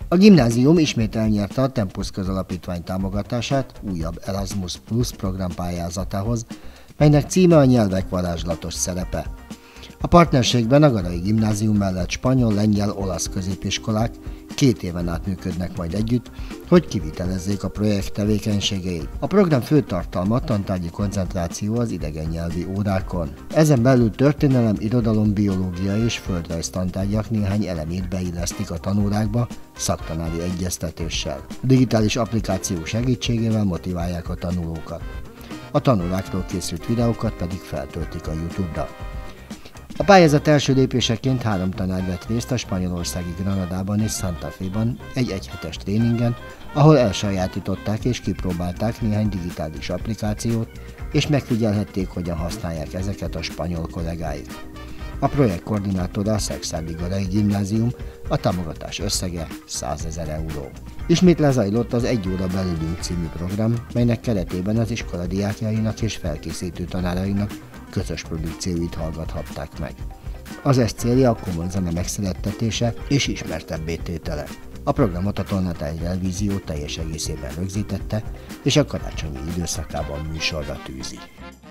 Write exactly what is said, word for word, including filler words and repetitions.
A gimnázium ismét elnyerte a Tempus Közalapítvány támogatását újabb Erasmus Plus program pályázatához, melynek címe a nyelvek varázslatos szerepe. A partnerségben a Garai Gimnázium mellett spanyol, lengyel, olasz középiskolák két éven át működnek majd együtt, hogy kivitelezzék a projekt tevékenységeit. A program fő tartalma tantárgyi koncentráció az idegen nyelvi órákon. Ezen belül történelem, irodalom, biológia és földrajz tantárgyak néhány elemét beillesztik a tanórákba szaktanári egyeztetéssel. A digitális applikáció segítségével motiválják a tanulókat. A tanórákról készült videókat pedig feltöltik a YouTube-ra. A pályázat első lépéseként három tanár vett részt a spanyolországi Granadában és Santa Fe-ban egy egyhetes tréningen, ahol elsajátították és kipróbálták néhány digitális applikációt, és megfigyelhették, hogyan használják ezeket a spanyol kollégáik. A projekt koordinátora a Szekszárdi Garai Gimnázium, a támogatás összege százezer euró. Ismét lezajlott az Egy óra belülünk című program, melynek keretében az iskola diákjainak és felkészítő tanárainak közös produkcióit hallgathatták meg. Az ez célja a komoly zene megszerettetése és ismertebbé tétele. A programot a Tolnatár Televízió teljes egészében rögzítette, és a karácsonyi időszakában műsorra tűzi.